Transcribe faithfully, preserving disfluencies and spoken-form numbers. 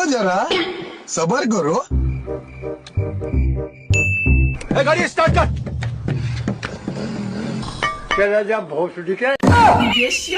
जरा, सबर करो। गाड़ी स्टार्ट कर। चला जा भोसड़ी के।